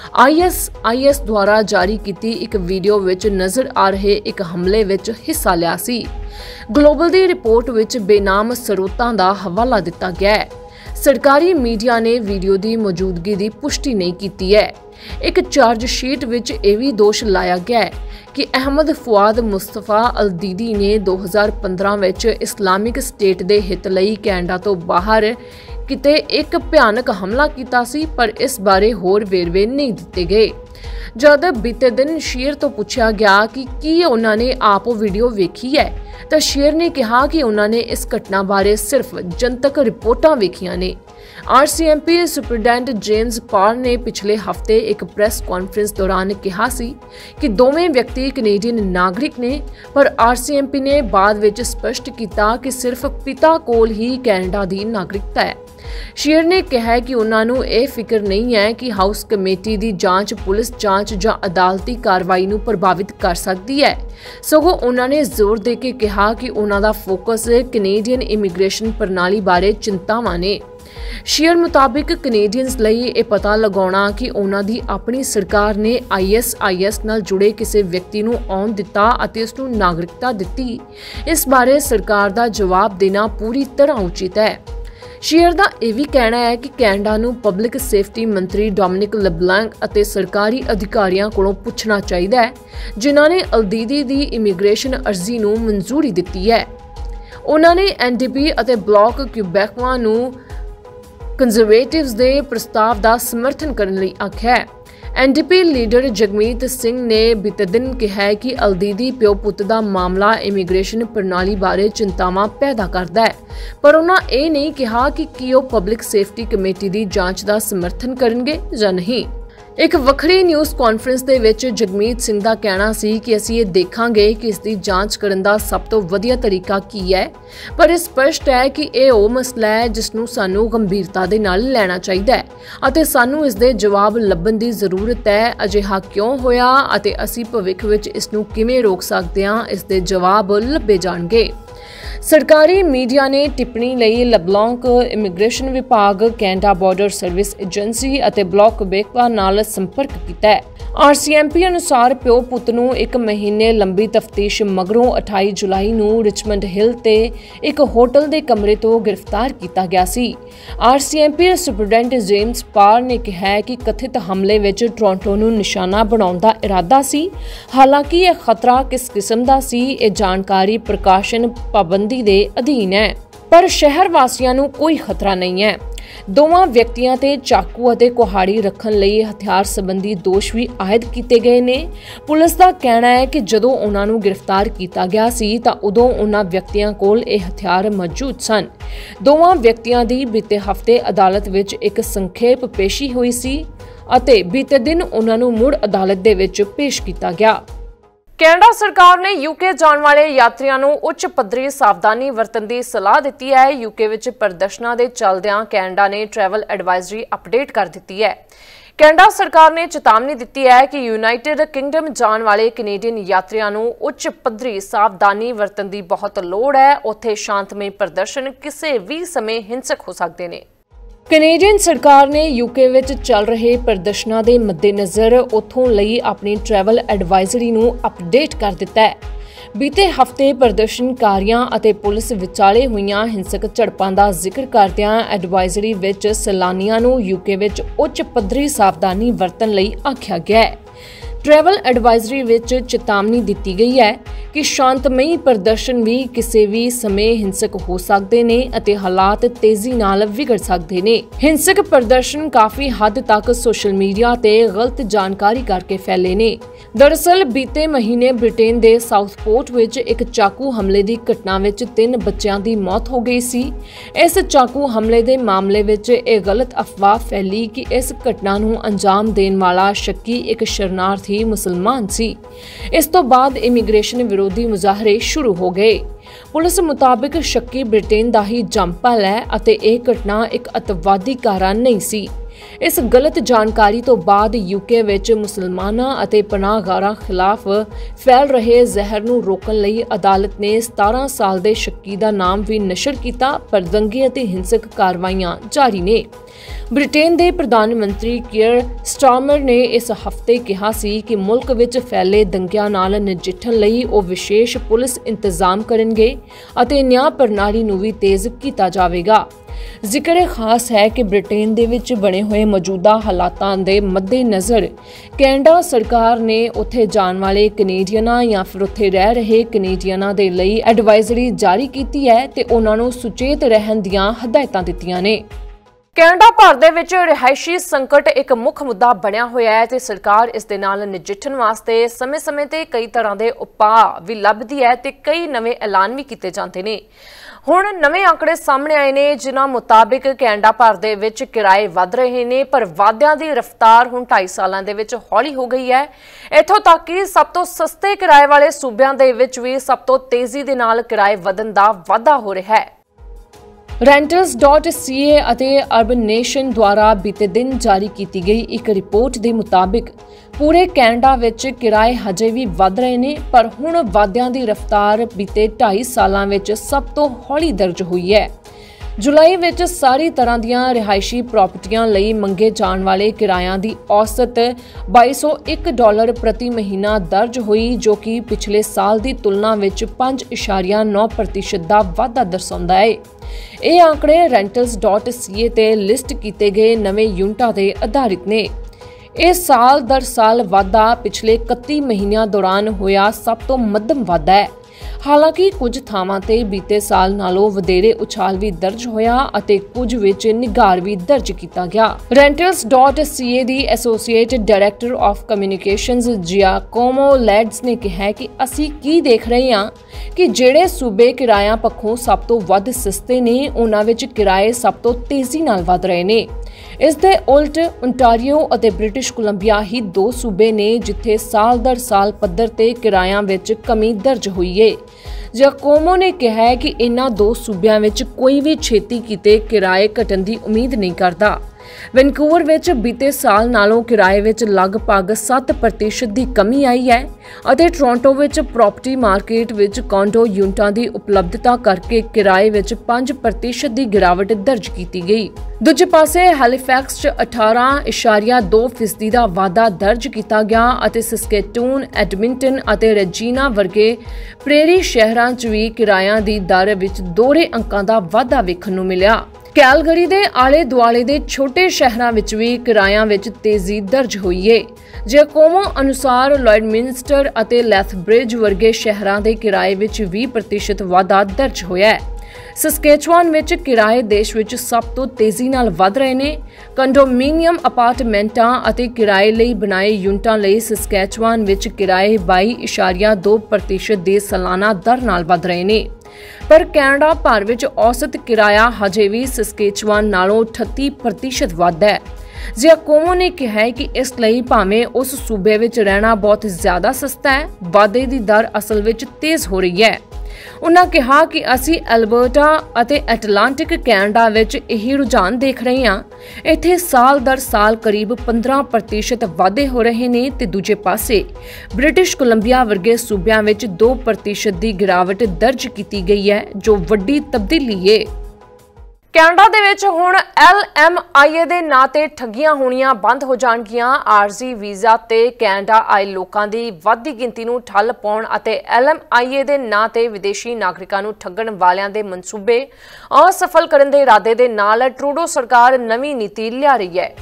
ISIS ਦੁਆਰਾ ਜਾਰੀ ਕੀਤੀ ਇੱਕ ਵੀਡੀਓ ਵਿੱਚ ਨਜ਼ਰ ਆ ਰਹੇ ਇੱਕ ਹਮਲੇ ਵਿੱਚ ਹਿੱਸਾ ਲਿਆ ਸੀ। ਗਲੋਬਲ ਦੀ ਰਿਪੋਰਟ ਵਿੱਚ ਬੇਨਾਮ ਸਰੋਤਾਂ ਦਾ ਹਵਾਲਾ ਦਿੱਤਾ ਗਿਆ ਹੈ। ਸਰਕਾਰੀ ਮੀਡੀਆ ਨੇ ਵੀਡੀਓ ਦੀ ਮੌਜੂਦਗੀ ਦੀ ਪੁਸ਼ਟੀ ਨਹੀਂ ਕੀਤੀ ਹੈ। ਇੱਕ ਚਾਰਜ ਸ਼ੀਟ ਵਿੱਚ ਇਹ ਵੀ ਦੋਸ਼ ਲਾਇਆ ਗਿਆ ਹੈ ਕਿ ਅਹਿਮਦ ਫਵਾਦ ਮੁਸਤਫਾ ਅਲਦੀਦੀ ਨੇ 2015 ਵਿੱਚ ਇਸਲਾਮਿਕ ਸਟੇਟ ਦੇ ਹਿੱਤ ਲਈ ਕੈਨੇਡਾ ਤੋਂ ਬਾਹਰ ਕਿਤੇ ਇੱਕ ਭਿਆਨਕ ਹਮਲਾ ਕੀਤਾ ਸੀ, ਪਰ ਇਸ ਬਾਰੇ ਹੋਰ ਵੇਰਵੇ ਨਹੀਂ ਦਿੱਤੇ ਗਏ। ਜਦ ਬੀਤੇ ਦਿਨ ਸ਼ੀਅਰ ਤੋਂ ਪੁੱਛਿਆ ਗਿਆ ਕਿ ਕੀ ਉਹਨਾਂ ਨੇ ਆਪ ਵੀਡੀਓ ਵੇਖੀ ਹੈ ਤਾਂ ਸ਼ੇਰ ਨੇ ਕਿਹਾ ਕਿ ਉਹਨਾਂ ਨੇ ਇਸ ਘਟਨਾ ਬਾਰੇ ਸਿਰਫ ਜਨਤਕ ਰਿਪੋਰਟਾਂ ਵੇਖੀਆਂ ਨੇ। RCMP ਸੁਪਰਡੈਂਟ ਜੇਮਸ ਪਾਰ ਨੇ ਪਿਛਲੇ ਹਫ਼ਤੇ ਇੱਕ ਪ੍ਰੈਸ ਕਾਨਫਰੰਸ ਦੌਰਾਨ ਕਿਹਾ ਸੀ ਕਿ ਦੋਵੇਂ ਵਿਅਕਤੀ ਕੈਨੇਡੀਅਨ ਨਾਗਰਿਕ ਨੇ, ਪਰ RCMP ਨੇ ਬਾਅਦ ਵਿੱਚ ਸਪਸ਼ਟ ਕੀਤਾ ਕਿ ਸਿਰਫ ਪਿਤਾ ਕੋਲ ਹੀ ਕੈਨੇਡਾ ਦੀ ਨਾਗਰਿਕਤਾ ਹੈ। ਸ਼ੇਰ ਨੇ ਕਿਹਾ ਕਿ ਉਹਨਾਂ ਨੂੰ ਇਹ ਫਿਕਰ ਨਹੀਂ ਹੈ ਕਿ ਹਾਊਸ ਕਮੇਟੀ ਦੀ ਜਾਂਚ ਪੁਲਿਸ ਜਾਂਚ ਜਾਂ ਅਦਾਲਤੀ ਕਾਰਵਾਈ ਨੂੰ ਪ੍ਰਭਾਵਿਤ ਕਰ ਸਕਦੀ ਹੈ, ਸਗੋਂ ਉਹਨਾਂ ਨੇ ਜ਼ੋਰ ਦੇ ਕੇ ਕਿਹਾ ਕਿ ਉਹਨਾਂ ਦਾ ਫੋਕਸ ਕੈਨੇਡੀਅਨ ਇਮੀਗ੍ਰੇਸ਼ਨ ਪ੍ਰਣਾਲੀ ਬਾਰੇ ਚਿੰਤਾਵਾਂ ਨੇ। ਸ਼ੇਰ ਮੁਤਾਬਿਕ ਕੈਨੇਡੀਅਨਸ ਲਈ ਇਹ ਪਤਾ ਲਗਾਉਣਾ ਕਿ ਉਹਨਾਂ ਦੀ ਆਪਣੀ ਸਰਕਾਰ ਨੇ ISIS ਨਾਲ ਜੁੜੇ ਕਿਸੇ ਵਿਅਕਤੀ ਨੂੰ ਆਉਣ ਦਿੱਤਾ ਅਤੇ ਉਸ ਨੂੰ ਨਾਗਰਿਕਤਾ ਦਿੱਤੀ, ਇਸ ਬਾਰੇ ਸਰਕਾਰ ਦਾ ਜਵਾਬ ਦੇਣਾ ਪੂਰੀ ਤਰ੍ਹਾਂ ਉਚਿਤ ਹੈ। ਸ਼ੇਰ ਦਾ ਇਹ ਵੀ ਕਹਿਣਾ ਹੈ ਕਿ ਕੈਨੇਡਾ ਨੂੰ ਪਬਲਿਕ ਸੇਫਟੀ ਮੰਤਰੀ ਡੋਮਿਨਿਕ ਲੈਬਲੈਂਕ ਅਤੇ ਸਰਕਾਰੀ ਅਧਿਕਾਰੀਆਂ ਕੋਲੋਂ ਪੁੱਛਣਾ ਚਾਹੀਦਾ ਹੈ ਜਿਨ੍ਹਾਂ ਨੇ ਅਲਦੀਦੀ ਦੀ ਇਮੀਗ੍ਰੇਸ਼ਨ ਅਰਜ਼ੀ ਨੂੰ ਮਨਜ਼ੂਰੀ ਦਿੱਤੀ ਹੈ। ਉਹਨਾਂ ਨੇ NDP ਅਤੇ ਬਲਾਕ ਕਿਊਬੈਕਵਾ ਨੂੰ ਕੰਜ਼ਰਵੇਟਿਵਸ ਦੇ ਪ੍ਰਸਤਾਵ ਦਾ ਸਮਰਥਨ ਕਰਨ ਲਈ ਆਖਿਆ ਹੈ। NDP ਲੀਡਰ ਜਗਮੀਤ ਸਿੰਘ ਨੇ ਬੀਤੇ ਦਿਨ ਕਿਹਾ ਕਿ ਅਲਦੀਦੀ ਪਿਓ ਪੁੱਤ ਦਾ ਮਾਮਲਾ ਇਮੀਗ੍ਰੇਸ਼ਨ ਪ੍ਰਣਾਲੀ ਬਾਰੇ ਚਿੰਤਾਵਾਂ ਪੈਦਾ ਕਰਦਾ ਹੈ, ਪਰ ਉਹਨਾਂ ਇਹ ਨਹੀਂ ਕਿਹਾ ਕਿ ਕੀ ਉਹ ਪਬਲਿਕ ਸੇਫਟੀ ਕਮੇਟੀ ਦੀ ਜਾਂਚ ਦਾ ਸਮਰਥਨ ਕਰਨਗੇ ਜਾਂ ਨਹੀਂ। ਇੱਕ ਵੱਖਰੀ ਨਿਊਜ਼ ਕਾਨਫਰੰਸ ਦੇ ਵਿੱਚ ਜਗਮੀਤ ਸਿੰਘ ਦਾ ਕਹਿਣਾ ਸੀ ਕਿ ਅਸੀਂ ਇਹ ਦੇਖਾਂਗੇ ਕਿ ਇਸ ਦੀ ਜਾਂਚ ਕਰਨ ਦਾ ਸਭ ਤੋਂ ਵਧੀਆ ਤਰੀਕਾ ਕੀ ਹੈ, ਪਰ ਇਹ ਸਪਸ਼ਟ ਹੈ ਕਿ ਇਹ ਉਹ ਮਸਲਾ ਹੈ ਜਿਸ ਨੂੰ ਸਾਨੂੰ ਗੰਭੀਰਤਾ ਦੇ ਨਾਲ ਲੈਣਾ ਚਾਹੀਦਾ ਹੈ ਅਤੇ ਸਾਨੂੰ ਇਸ ਦੇ ਜਵਾਬ ਲੱਭਣ ਦੀ ਜ਼ਰੂਰਤ ਹੈ। ਅਜਿਹਾ ਕਿਉਂ ਹੋਇਆ ਅਤੇ ਅਸੀਂ ਭਵਿੱਖ ਵਿੱਚ ਇਸ ਨੂੰ ਕਿਵੇਂ ਰੋਕ ਸਕਦੇ ਹਾਂ, ਇਸ ਦੇ ਜਵਾਬ ਲੱਭੇ ਜਾਣਗੇ। ਸਰਕਾਰੀ ਮੀਡੀਆ ਨੇ ਟਿੱਪਣੀ ਲਈ ਲੈਬਲੈਂਕ ਇਮੀਗ੍ਰੇਸ਼ਨ ਵਿਭਾਗ, ਕੈਨੇਡਾ ਬਾਰਡਰ ਸਰਵਿਸ ਏਜੰਸੀ ਅਤੇ ਬਲਾਕ ਕਿਊਬੈਕਵਾ ਨਾਲ ਸੰਪਰਕ ਕੀਤਾ ਹੈ। RCMP ਅਨੁਸਾਰ ਪਿਓ ਪੁੱਤ ਨੂੰ 1 ਮਹੀਨੇ ਲੰਬੀ ਤਫਤੀਸ਼ ਮਗਰੋਂ 28 ਜੁਲਾਈ ਨੂੰ ਰਿਚਮੰਡ ਹਿਲ ਤੇ ਇੱਕ ਹੋਟਲ ਦੇ ਕਮਰੇ ਤੋਂ ਗ੍ਰਿਫਤਾਰ ਕੀਤਾ ਗਿਆ ਸੀ। RCMP ਸੁਪਰਡੈਂਟ ਜੇਮਸ ਪਾਰ ਨੇ ਕਿਹਾ ਕਿ ਕਥਿਤ ਹਮਲੇ ਵਿੱਚ ਟੋਰਾਂਟੋ ਨੂੰ ਨਿਸ਼ਾਨਾ ਬਣਾਉਣ ਦਾ ਇਰਾਦਾ ਸੀ। ਹਾਲਾਂਕਿ ਇਹ ਖਤਰਾ ਕਿਸ ਕਿਸਮ ਦਾ ਸੀ, ਇਹ ਜਾਣਕਾਰੀ ਪ੍ਰਕਾਸ਼ਨ ਪਾਬੰਦੀ ਦੇ ਅਧੀਨ ਹੈ, ਪਰ ਸ਼ਹਿਰ ਵਾਸੀਆਂ ਨੂੰ ਕੋਈ ਖਤਰਾ ਨਹੀਂ ਹੈ। ਦੋਵਾਂ ਵਿਅਕਤੀਆਂ ਤੇ ਚਾਕੂ ਅਤੇ ਕੁਹਾੜੀ ਰੱਖਣ ਲਈ ਹਥਿਆਰ ਸੰਬੰਧੀ ਦੋਸ਼ ਵੀ ਆਇਦ ਕੀਤੇ ਗਏ ਨੇ। ਪੁਲਿਸ ਦਾ ਕਹਿਣਾ ਹੈ ਕਿ ਜਦੋਂ ਉਹਨਾਂ ਨੂੰ ਗ੍ਰਿਫਤਾਰ ਕੀਤਾ ਗਿਆ ਸੀ ਤਾਂ ਉਦੋਂ ਉਹਨਾਂ ਵਿਅਕਤੀਆਂ ਕੋਲ ਇਹ ਹਥਿਆਰ ਮੌਜੂਦ ਸਨ। ਦੋਵਾਂ ਵਿਅਕਤੀਆਂ ਦੀ ਬੀਤੇ ਹਫ਼ਤੇ ਅਦਾਲਤ ਵਿੱਚ ਇੱਕ ਸੰਖੇਪ ਪੇਸ਼ੀ ਹੋਈ ਸੀ ਅਤੇ ਬੀਤੇ ਦਿਨ ਉਹਨਾਂ ਨੂੰ ਮੁੜ ਅਦਾਲਤ ਦੇ ਵਿੱਚ ਪੇਸ਼ ਕੀਤਾ ਗਿਆ। ਕੈਨੇਡਾ ਸਰਕਾਰ ਨੇ UK ਜਾਣ ਵਾਲੇ ਯਾਤਰੀਆਂ ਨੂੰ ਉੱਚ ਪੱਧਰੀ ਸਾਵਧਾਨੀ ਵਰਤਣ ਦੀ ਸਲਾਹ ਦਿੱਤੀ ਹੈ। UK ਵਿੱਚ ਪ੍ਰਦਰਸ਼ਨਾਂ ਦੇ ਚੱਲਦਿਆਂ ਕੈਨੇਡਾ ਨੇ ਟਰੈਵਲ ਐਡਵਾਈਜ਼ਰੀ ਅਪਡੇਟ ਕਰ ਦਿੱਤੀ ਹੈ। ਕੈਨੇਡਾ ਸਰਕਾਰ ਨੇ ਚੇਤਾਵਨੀ ਦਿੱਤੀ ਹੈ ਕਿ ਯੂਨਾਈਟਿਡ ਕਿੰਗਡਮ ਜਾਣ ਵਾਲੇ ਕੈਨੇਡੀਅਨ ਯਾਤਰੀਆਂ ਨੂੰ ਉੱਚ ਪੱਧਰੀ ਸਾਵਧਾਨੀ ਵਰਤਣ ਦੀ ਬਹੁਤ ਲੋੜ ਹੈ। ਉੱਥੇ ਸ਼ਾਂਤਮਈ ਪ੍ਰਦਰਸ਼ਨ ਕਿਸੇ ਵੀ ਸਮੇਂ ਹਿੰਸਕ ਹੋ ਸਕਦੇ ਨੇ। ਕੈਨੇਡੀਅਨ ਸਰਕਾਰ ਨੇ UK ਵਿੱਚ ਚੱਲ ਰਹੇ ਪ੍ਰਦਰਸ਼ਨਾਂ ਦੇ ਮੱਦੇਨਜ਼ਰ ਉੱਥੋਂ ਲਈ ਆਪਣੀ ਟਰੈਵਲ ਐਡਵਾਈਜ਼ਰੀ ਨੂੰ ਅਪਡੇਟ ਕਰ ਦਿੱਤਾ ਹੈ। ਬੀਤੇ ਹਫ਼ਤੇ ਪ੍ਰਦਰਸ਼ਨਕਾਰੀਆਂ ਅਤੇ ਪੁਲਿਸ ਵਿਚਾਲੇ ਹੋਈਆਂ ਹਿੰਸਕ ਝੜਪਾਂ ਦਾ ਜ਼ਿਕਰ ਕਰਦਿਆਂ ਐਡਵਾਈਜ਼ਰੀ ਵਿੱਚ ਸੈਲਾਨੀਆਂ ਨੂੰ UK ਵਿੱਚ ਉੱਚ ਪੱਧਰੀ ਸਾਵਧਾਨੀ ਵਰਤਣ ਲਈ ਆਖਿਆ ਗਿਆ ਹੈ। ਟਰੈਵਲ ਐਡਵਾਈਜ਼ਰੀ ਵਿੱਚ ਚੇਤਾਵਨੀ ਦਿੱਤੀ ਗਈ ਹੈ ਕਿ ਸ਼ਾਂਤਮਈ ਪ੍ਰਦਰਸ਼ਨ ਵੀ ਕਿਸੇ ਵੀ ਸਮੇਂ ਹਿੰਸਕ ਹੋ ਸਕਦੇ ਨੇ ਅਤੇ ਹਾਲਾਤ ਤੇਜ਼ੀ ਨਾਲ ਵਿਗੜ ਸਕਦੇ ਨੇ। ਹਿੰਸਕ ਪ੍ਰਦਰਸ਼ਨ ਕਾਫੀ ਹੱਦ ਤੱਕ ਸੋਸ਼ਲ ਮੀਡੀਆ ਤੇ ਗਲਤ ਜਾਣਕਾਰੀ ਕਰਕੇ ਫੈਲੇ ਨੇ। ਦਰਅਸਲ ਬੀਤੇ ਮਹੀਨੇ ਬ੍ਰਿਟੇਨ ਦੇ ਸਾਊਥਪੋਰਟ ਵਿੱਚ ਇੱਕ ਚਾਕੂ ਹਮਲੇ ਦੀ ਘਟਨਾ ਵਿੱਚ 3 ਬੱਚਿਆਂ ਦੀ ਮੌਤ ਹੋ ਗਈ ਸੀ। ਇਸ ਚਾਕੂ ਹਮਲੇ ਦੇ ਮਾਮਲੇ ਵਿੱਚ ਇਹ ਗਲਤ ਅਫਵਾਹ ਫੈਲੀ ਕਿ ਇਸ ਘਟਨਾ ਨੂੰ ਅੰਜਾਮ ਦੇਣ ਵਾਲਾ ਸ਼ੱਕੀ ਇੱਕ ਸ਼ਰਨਾਰਥੀ ਮੁਸਲਮਾਨ ਸੀ। ਇਸ ਤੋਂ ਬਾਅਦ ਇਮੀਗ੍ਰੇਸ਼ਨ ਵਿਰੋਧੀ ਮੁਜ਼ਾਹਰੇ ਸ਼ੁਰੂ ਹੋ ਗਏ। ਪੁਲਿਸ ਮੁਤਾਬਕ ਸ਼ੱਕੀ ਬ੍ਰਿਟੇਨ ਦਾ ਹੀ ਜੰਮਪਲ ਹੈ ਅਤੇ ਇਹ ਘਟਨਾ ਇੱਕ ਅਤਿਵਾਦੀ ਕਾਰਨ ਨਹੀਂ ਸੀ। ਇਸ ਗਲਤ ਜਾਣਕਾਰੀ ਤੋਂ ਬਾਅਦ UK ਵਿੱਚ ਮੁਸਲਮਾਨਾਂ ਅਤੇ ਪਨਾਹਗਾਰਾਂ ਖਿਲਾਫ ਫੈਲ ਰਹੇ ਜ਼ਹਿਰ ਨੂੰ ਰੋਕਣ ਲਈ ਅਦਾਲਤ ਨੇ 17 ਸਾਲ ਦੇ ਸ਼ੱਕੀ ਦਾ ਨਾਮ ਵੀ ਨਸ਼ਰ ਕੀਤਾ, ਪਰ ਦੰਗੇ ਅਤੇ ਹਿੰਸਕ ਕਾਰਵਾਈਆਂ ਜਾਰੀ ਨੇ। ਬ੍ਰਿਟੇਨ ਦੇ ਪ੍ਰਧਾਨ ਮੰਤਰੀ ਕੀਅਰ ਸਟਾਰਮਰ ਨੇ ਇਸ ਹਫ਼ਤੇ ਕਿਹਾ ਸੀ ਕਿ ਮੁਲਕ ਵਿੱਚ ਫੈਲੇ ਦੰਗਿਆਂ ਨਾਲ ਨਜਿੱਠਣ ਲਈ ਉਹ ਵਿਸ਼ੇਸ਼ ਪੁਲਿਸ ਇੰਤਜ਼ਾਮ ਕਰਨਗੇ ਅਤੇ ਨਿਆਂ ਪ੍ਰਣਾਲੀ ਨੂੰ ਵੀ ਤੇਜ਼ ਕੀਤਾ ਜਾਵੇਗਾ। ਜ਼ਿਕਰ ਖਾਸ ਹੈ ਕਿ ਬ੍ਰਿਟੇਨ ਦੇ ਵਿੱਚ ਬਣੇ ਹੋਏ ਮੌਜੂਦਾ ਹਾਲਾਤਾਂ ਦੇ ਮੱਦੇਨਜ਼ਰ ਕੈਨੇਡਾ ਸਰਕਾਰ ਨੇ ਉੱਥੇ ਜਾਣ ਵਾਲੇ ਕੈਨੇਡੀਅਨਾਂ ਜਾਂ ਫਿਰ ਉੱਥੇ ਰਹਿ ਰਹੇ ਕੈਨੇਡੀਅਨਾਂ ਦੇ ਲਈ ਐਡਵਾਈਜ਼ਰੀ ਜਾਰੀ ਕੀਤੀ ਹੈ ਤੇ ਉਹਨਾਂ ਨੂੰ ਸੁਚੇਤ ਰਹਿਣ ਦੀਆਂ ਹਦਾਇਤਾਂ ਦਿੱਤੀਆਂ ਨੇ। ਕੈਨੇਡਾ ਭਰ ਦੇ ਵਿੱਚ ਰਿਹਾਇਸ਼ੀ ਸੰਕਟ ਇੱਕ ਮੁੱਖ ਮੁੱਦਾ ਬਣਿਆ ਹੋਇਆ ਹੈ ਤੇ ਸਰਕਾਰ ਇਸ ਦੇ ਨਾਲ ਨਜਿੱਠਣ ਵਾਸਤੇ ਸਮੇਂ-ਸਮੇਂ ਤੇ ਕਈ ਤਰ੍ਹਾਂ ਦੇ ਉਪਾਅ ਵੀ ਲੱਭਦੀ ਹੈ ਤੇ ਕਈ ਨਵੇਂ ਐਲਾਨ ਵੀ ਕੀਤੇ ਜਾਂਦੇ ਨੇ। ਹੁਣ ਨਵੇਂ ਆંકੜੇ ਸਾਹਮਣੇ ਆਏ ਨੇ ਜਿਨ੍ਹਾਂ ਮੁਤਾਬਿਕ ਕੈਨੇਡਾ ਭਰ ਦੇ ਵਿੱਚ ਕਿਰਾਏ ਵਧ ਰਹੇ ਨੇ, ਪਰ ਵਾਧਿਆਂ ਦੀ ਰਫ਼ਤਾਰ ਹੁਣ 2.5 ਸਾਲਾਂ ਦੇ ਵਿੱਚ ਹੌਲੀ ਹੋ ਗਈ ਹੈ। ਇੱਥੋਂ ਤੱਕ ਕਿ ਸਭ ਤੋਂ ਸਸਤੇ ਕਿਰਾਏ ਵਾਲੇ ਸੂਬਿਆਂ ਦੇ ਵਿੱਚ ਵੀ ਸਭ ਤੋਂ ਤੇਜ਼ੀ ਦੇ ਨਾਲ ਕਿਰਾਏ ਵਧਣ ਦਾ ਵਾਧਾ ਹੋ ਰਿਹਾ ਹੈ। Rentals.ca ਅਤੇ ਅਰਬਨ ਨੇਸ਼ਨ ਦੁਆਰਾ ਬੀਤੇ ਦਿਨ ਜਾਰੀ ਕੀਤੀ ਗਈ ਇੱਕ ਰਿਪੋਰਟ ਦੇ ਮੁਤਾਬਿਕ ਪੂਰੇ ਕੈਨੇਡਾ ਵਿੱਚ ਕਿਰਾਏ ਹਜੇ ਵੀ ਵਧ ਰਹੇ ਨੇ, ਪਰ ਹੁਣ ਵਾਧਿਆਂ ਦੀ ਰਫ਼ਤਾਰ ਬੀਤੇ 2.5 ਸਾਲਾਂ ਵਿੱਚ ਸਭ ਤੋਂ ਹੌਲੀ ਦਰਜ ਹੋਈ ਹੈ। ਜੁਲਾਈ ਵਿੱਚ ਸਾਰੀ ਤਰ੍ਹਾਂ ਦੀਆਂ ਰਿਹਾਇਸ਼ੀ ਪ੍ਰਾਪਰਟੀਆਂ ਲਈ ਮੰਗੇ ਜਾਣ ਵਾਲੇ ਕਿਰਾਇਆਂ ਦੀ ਔਸਤ $2201 ਪ੍ਰਤੀ ਮਹੀਨਾ ਦਰਜ ਹੋਈ, ਜੋ ਕਿ ਪਿਛਲੇ ਸਾਲ ਦੀ ਤੁਲਨਾ ਵਿੱਚ 5.9% ਦਾ ਵਾਧਾ ਦਰਸਾਉਂਦਾ ਹੈ। ਇਹ ਆંકੜੇ Rentals.ca ਤੇ ਲਿਸਟ ਕੀਤੇ ਗਏ ਨਵੇਂ ਯੂਨਿਟਾਂ ਤੇ ਆਧਾਰਿਤ ਨੇ। ਇਹ ਸਾਲ ਦਰ ਸਾਲ ਵਾਧਾ ਪਿਛਲੇ 31 ਮਹੀਨਿਆਂ ਦੌਰਾਨ ਹੋਇਆ ਸਭ ਤੋਂ ਮੱਧਮ ਵਾਧਾ ਹੈ। ਹਾਲਾਂਕਿ ਕੁਝ ਥਾਵਾਂ ਤੇ ਬੀਤੇ ਸਾਲ ਨਾਲੋਂ ਵਧੇਰੇ ਉਛਾਲ ਵੀ ਦਰਜ ਹੋਇਆ ਅਤੇ ਕੁਝ ਵਿੱਚ ਨਿਘਾਰ ਵੀ ਦਰਜ ਕੀਤਾ ਗਿਆ। Rentals.ca ਦੀ associate director of communications Giacomo Ladas ਨੇ ਕਿਹਾ ਕਿ ਅਸੀਂ ਕੀ ਦੇਖ ਰਹੇ ਹਾਂ ਕਿ ਜਿਹੜੇ ਸੂਬੇ ਕਿਰਾਇਆਂ ਪੱਖੋਂ ਸਭ ਤੋਂ ਵੱਧ ਸਸਤੇ ਨੇ, ਉਹਨਾਂ ਵਿੱਚ ਕਿਰਾਏ ਸਭ ਤੋਂ ਤੇਜ਼ੀ ਨਾਲ ਵਧ ਰਹੇ ਨੇ। ਇਸ ਦੇ ਉਲਟ ਓਨਟਾਰੀਓ ਅਤੇ ਬ੍ਰਿਟਿਸ਼ ਕੋਲੰਬੀਆ ਹੀ ਦੋ ਸੂਬੇ ਨੇ ਜਿੱਥੇ ਸਾਲ ਦਰ ਸਾਲ ਪੱਧਰ ਤੇ ਕਿਰਾਇਆਂ ਵਿੱਚ ਕਮੀ ਦਰਜ ਹੋਈ ਹੈ। ਜਿਆਕੋਮੋ ਨੇ ਕਿਹਾ ਕਿ ਇਹਨਾਂ ਦੋ ਸੂਬਿਆਂ ਵਿੱਚ ਕੋਈ ਵੀ ਛੇਤੀ ਕਿਤੇ ਕਿਰਾਏ ਘਟਣ ਦੀ ਉਮੀਦ ਨਹੀਂ ਕਰਦਾ। ਵੈਨਕੂਵਰ ਵਿੱਚ ਬੀਤੇ ਸਾਲ ਨਾਲੋਂ ਕਿਰਾਏ ਵਿੱਚ ਲਗਭਗ 7% ਦੀ ਕਮੀ ਆਈ ਹੈ ਅਤੇ ਟੋਰਾਂਟੋ ਵਿੱਚ ਪ੍ਰਾਪਰਟੀ ਮਾਰਕੀਟ ਵਿੱਚ ਕੌਂਡੋ ਯੂਨਿਟਾਂ ਦੀ ਉਪਲਬਧਤਾ ਕਰਕੇ ਕਿਰਾਏ ਵਿੱਚ 5% ਦੀ ਗਿਰਾਵਟ ਦਰਜ ਕੀਤੀ ਗਈ। ਦੂਜੇ ਪਾਸੇ ਹੈਲੀਫੈਕਸ 'ਚ 18.2% ਦਾ ਵਾਧਾ ਦਰਜ ਕੀਤਾ ਗਿਆ ਅਤੇ ਸਸਕੈਟੂਨ, ਐਡਮਿੰਟਨ ਅਤੇ ਰੈਜੀਨਾ ਵਰਗੇ ਪ੍ਰੇਰੀ ਸ਼ਹਿਰਾਂ 'ਚ ਵੀ ਕਿਰਾਇਆਂ ਦੀ ਦਰ ਵਿੱਚ ਦੋਹਰੇ ਅੰਕਾਂ ਦਾ ਵਾਧਾ ਵੇਖਣ ਨੂੰ ਮਿਲਿਆ। ਕੈਲਗਰੀ ਦੇ ਆਲੇ ਦੁਆਲੇ ਦੇ ਛੋਟੇ ਸ਼ਹਿਰਾਂ ਵਿੱਚ ਵੀ ਕਿਰਾਇਆਂ ਵਿੱਚ ਤੇਜ਼ੀ ਦਰਜ ਹੋਈ ਹੈ। ਜਿਆਕੋਮੋ ਅਨੁਸਾਰ ਲੋਇਡਮਿੰਸਟਰ ਅਤੇ ਲੈਥਬ੍ਰਿਜ ਵਰਗੇ ਸ਼ਹਿਰਾਂ ਦੇ ਕਿਰਾਏ ਵਿੱਚ 20% ਵਾਧਾ ਦਰਜ ਹੋਇਆ ਹੈ। ਸਸਕੈਚੁਆਨ ਵਿੱਚ ਕਿਰਾਏ ਦੇਸ਼ ਵਿੱਚ ਸਭ ਤੋਂ ਤੇਜ਼ੀ ਨਾਲ ਵਧ ਰਹੇ ਨੇ। ਕੰਡੋਮੀਨੀਅਮ ਅਪਾਰਟਮੈਂਟਾਂ ਅਤੇ ਕਿਰਾਏ ਲਈ ਬਣਾਏ ਯੂਨਿਟਾਂ ਲਈ ਸਸਕੈਚੁਆਨ ਵਿੱਚ ਕਿਰਾਏ 22.2% ਦੇ ਸਾਲਾਨਾ ਦਰ ਨਾਲ ਵਧ ਰਹੇ ਨੇ, ਪਰ ਕੈਨੇਡਾ ਭਰ ਵਿੱਚ ਔਸਤ ਕਿਰਾਇਆ ਹਜੇ ਵੀ ਸਸਕੈਚੁਆਨ ਨਾਲੋਂ 38% ਵੱਧ ਹੈ। ਜਿਆਕੋਮੋ ਨੇ ਕਿਹਾ ਕਿ ਇਸ ਲਈ ਭਾਵੇਂ ਉਸ ਸੂਬੇ ਵਿੱਚ ਰਹਿਣਾ ਬਹੁਤ ਜ਼ਿਆਦਾ ਸਸਤਾ ਹੈ, ਵਾਧੇ ਦੀ ਦਰ ਅਸਲ ਵਿੱਚ ਤੇਜ਼ ਹੋ ਰਹੀ ਹੈ। ਉਨ੍ਹਾਂ ਕਿਹਾ ਕਿ ਅਸੀਂ ਐਲਬਰਟਾ ਅਤੇ ਐਟਲਾਂਟਿਕ ਕੈਨੇਡਾ ਵਿੱਚ ਇਹੀ ਰੁਝਾਨ ਦੇਖ ਰਹੇ ਹਾਂ। ਇੱਥੇ ਸਾਲ ਦਰ ਸਾਲ ਕਰੀਬ 15% ਵਾਧੇ ਹੋ ਰਹੇ ਨੇ ਤੇ ਦੂਜੇ ਪਾਸੇ ਬ੍ਰਿਟਿਸ਼ ਕੋਲੰਬੀਆ ਵਰਗੇ ਸੂਬਿਆਂ ਵਿੱਚ 2% ਦੀ ਗਿਰਾਵਟ ਦਰਜ ਕੀਤੀ ਗਈ ਹੈ, ਜੋ ਵੱਡੀ ਤਬਦੀਲੀ ਹੈ। ਕੈਨੇਡਾ ਦੇ ਵਿੱਚ ਹੁਣ LMIA ਦੇ ਨਾਂ ਤੇ ਠੱਗੀਆਂ ਹੋਣੀਆਂ ਬੰਦ ਹੋ ਜਾਣਗੀਆਂ। ਆਰਜ਼ੀ ਵੀਜ਼ਾ ਤੇ ਕੈਨੇਡਾ ਆਏ ਲੋਕਾਂ ਦੀ ਵੱਧਦੀ ਗਿਣਤੀ ਨੂੰ ਠੱਲ ਪਾਉਣ ਅਤੇ LMIA ਦੇ ਨਾਂ ਤੇ ਵਿਦੇਸ਼ੀ ਨਾਗਰਿਕਾਂ ਨੂੰ ਠੱਗਣ ਵਾਲਿਆਂ ਦੇ ਮਨਸੂਬੇ ਅਸਫਲ ਕਰਨ ਦੇ ਇਰਾਦੇ ਦੇ ਨਾਲ ਟਰੂਡੋ ਸਰਕਾਰ ਨਵੀਂ ਨੀਤੀ ਲਿਆ ਰਹੀ ਹੈ।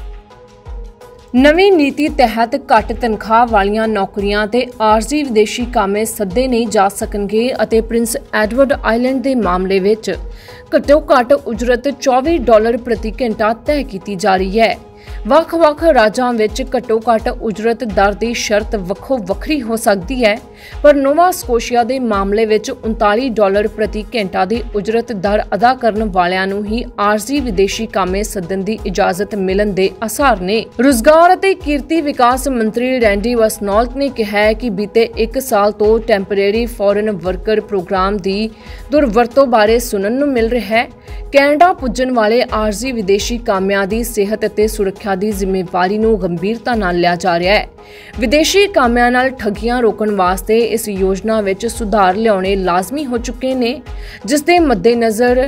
ਨਵੀਂ ਨੀਤੀ ਤਹਿਤ ਘੱਟ ਤਨਖਾਹ ਵਾਲੀਆਂ ਨੌਕਰੀਆਂ ਤੇ ਆਰਜ਼ੀ ਵਿਦੇਸ਼ੀ ਕਾਮੇ ਸੱਦੇ ਨਹੀਂ ਜਾ ਸਕਣਗੇ ਅਤੇ ਪ੍ਰਿੰਸ ਐਡਵਰਡ ਆਈਲੈਂਡ ਦੇ ਮਾਮਲੇ ਵਿੱਚ ਘੱਟੋ-ਘੱਟ ਉਜਰਤ $24 ਪ੍ਰਤੀ ਘੰਟਾ ਤੈਅ ਕੀਤੀ ਜਾ ਰਹੀ ਹੈ। ਵੱਖ-ਵੱਖ ਰਾਜਾਂ ਵਿੱਚ ਘੱਟੋ-ਘੱਟ ਉਜਰਤ ਦਰ ਦੀ ਸ਼ਰਤ ਵੱਖੋ-ਵੱਖਰੀ ਹੋ ਸਕਦੀ ਹੈ, ਪਰ ਨੋਵਾ ਸਕੋਸ਼ੀਆ ਦੇ ਮਾਮਲੇ ਵਿੱਚ $39 ਪ੍ਰਤੀ ਘੰਟਾ ਦੀ ਉਜਰਤ ਦਰ ਅਦਾ ਕਰਨ ਵਾਲਿਆਂ ਨੂੰ ਹੀ ਆਰਜ਼ੀ ਵਿਦੇਸ਼ੀ ਕਾਮੇ ਸੱਦਣ ਦੀ ਇਜਾਜ਼ਤ ਮਿਲਣ ਦੇ ਆਸਾਰ ਨੇ। ਰੁਜ਼ਗਾਰ ਅਤੇ ਕਿਰਤੀ ਵਿਕਾਸ ਮੰਤਰੀ ਰੈਂਡੀ ਵਸਨੌਲਟ ਨੇ ਕਿਹਾ ਕਿ ਬੀਤੇ 1 ਸਾਲ ਤੋਂ ਟੈਂਪਰੇਰੀ ਫੋਰਨ ਵਰਕਰ ਪ੍ਰੋਗਰਾਮ ਦੀ ਦੁਰਵਰਤੋਂ ਬਾਰੇ ਸੁਣਨ ਨੂੰ ਮਿਲ ਰਿਹਾ ਹੈ। ਕੈਨੇਡਾ ਪੁੱਜਣ ਵਾਲੇ ਆਰਜ਼ੀ ਵਿਦੇਸ਼ੀ ਕਾਮਿਆਂ ਦੀ ਸਿਹਤ ਅਤੇ ਸੁਰੱਖਿਆ ਦੀ ਜ਼ਿੰਮੇਵਾਰੀ ਨੂੰ ਗੰਭੀਰਤਾ ਨਾਲ ਲਿਆ ਜਾ ਰਿਹਾ ਹੈ। ਵਿਦੇਸ਼ੀ ਕਾਮਿਆਂ ਨਾਲ ਠੱਗੀਆਂ ਰੋਕਣ ਵਾਸਤੇ ਇਸ ਯੋਜਨਾ ਵਿੱਚ ਸੁਧਾਰ ਲਿਆਉਣੇ ਲਾਜ਼ਮੀ ਹੋ ਚੁੱਕੇ ਨੇ, ਜਿਸ ਦੇ ਮੱਦੇਨਜ਼ਰ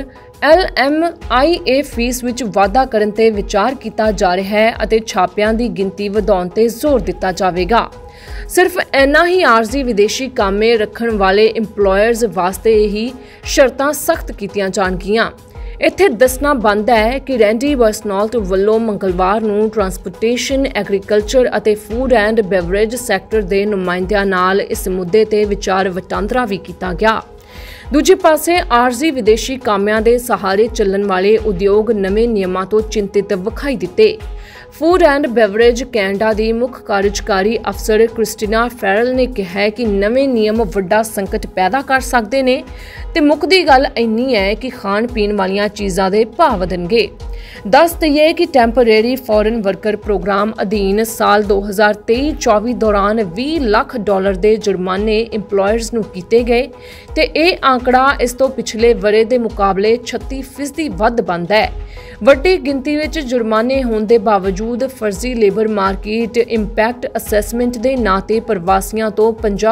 LMIA ਫੀਸ ਵਿੱਚ ਵਾਧਾ ਕਰਨ ਤੇ ਵਿਚਾਰ ਕੀਤਾ ਜਾ ਰਿਹਾ ਹੈ ਅਤੇ ਛਾਪਿਆਂ ਦੀ ਗਿਣਤੀ ਵਧਾਉਣ ਤੇ ਜ਼ੋਰ ਦਿੱਤਾ ਜਾਵੇਗਾ। ਸਿਰਫ ਇੰਨਾ ਹੀ ਆਰਜ਼ੀ ਵਿਦੇਸ਼ੀ ਕਾਮੇ ਰੱਖਣ ਵਾਲੇ ਇੰਪਲੋਇਰਜ਼ ਵਾਸਤੇ ਹੀ ਸ਼ਰਤਾਂ ਸਖਤ ਕੀਤੀਆਂ ਜਾਣਗੀਆਂ। ਇੱਥੇ ਦੱਸਣਾ ਬੰਦ ਹੈ ਕਿ ਰੈਂਡੀ ਵਸਨੌਲਟ ਵੱਲੋਂ ਮੰਗਲਵਾਰ ਨੂੰ ਟਰਾਂਸਪੋਰਟੇਸ਼ਨ, ਐਗਰੀਕਲਚਰ ਅਤੇ ਫੂਡ ਐਂਡ ਬੈਵਰੇਜ ਸੈਕਟਰ ਦੇ ਨੁਮਾਇੰਦਿਆਂ ਨਾਲ ਇਸ ਮੁੱਦੇ ਤੇ ਵਿਚਾਰ ਵਟਾਂਦਰਾ ਵੀ ਕੀਤਾ ਗਿਆ। ਦੂਜੇ ਪਾਸੇ ਆਰਜ਼ੀ ਵਿਦੇਸ਼ੀ ਕਾਮਿਆਂ ਦੇ ਸਹਾਰੇ ਚੱਲਣ ਵਾਲੇ ਉਦਯੋਗ ਨਵੇਂ ਨਿਯਮਾਂ ਤੋਂ ਚਿੰਤਿਤ ਵਿਖਾਈ ਦਿੱਤੇ। ਫੂਡ ਐਂਡ ਬੈਵਰੇਜ ਕੈਨੇਡਾ ਦੀ ਮੁੱਖ ਕਾਰਜਕਾਰੀ ਅਫਸਰ ਕ੍ਰਿਸਟੀਨਾ ਫੈਰਲ ਨੇ ਕਿਹਾ ਕਿ ਨਵੇਂ ਨਿਯਮ ਵੱਡਾ ਸੰਕਟ ਪੈਦਾ ਕਰ ਸਕਦੇ ਨੇ ਤੇ ਮੁੱਕਦੀ ਗੱਲ ਇੰਨੀ ਹੈ ਕਿ ਖਾਣ ਪੀਣ ਵਾਲੀਆਂ ਚੀਜ਼ਾਂ ਦੇ ਭਾਅ ਵਧਣਗੇ। ਦੱਸ ਦਈਏ ਕਿ ਟੈਂਪਰੇਰੀ ਫੋਰਨ ਵਰਕਰ ਪ੍ਰੋਗਰਾਮ ਅਧੀਨ ਸਾਲ 2023-24 ਦੌਰਾਨ $20 ਲੱਖ ਦੇ ਜੁਰਮਾਨੇ ਇੰਪਲੋਇਰਸ ਨੂੰ ਕੀਤੇ ਗਏ ਤੇ ਇਹ ਆંકੜਾ ਇਸ ਤੋਂ ਪਿਛਲੇ ਵਰੇ ਦੇ ਮੁਕਾਬਲੇ 36% ਵੱਧ ਬਣਦਾ ਹੈ। ਵੱਡੀ ਗਿਣਤੀ ਵਿੱਚ ਜੁਰਮਾਨੇ ਹੋਣ ਦੇ ਬਾਵਜੂਦ ਫਰਜ਼ੀ ਲੇਬਰ ਮਾਰਕੀਟ ਇੰਪੈਕਟ ਅਸੈਸਮੈਂਟ ਦੇ ਨਾਂ ਤੇ ਪ੍ਰਵਾਸੀਆਂ ਤੋਂ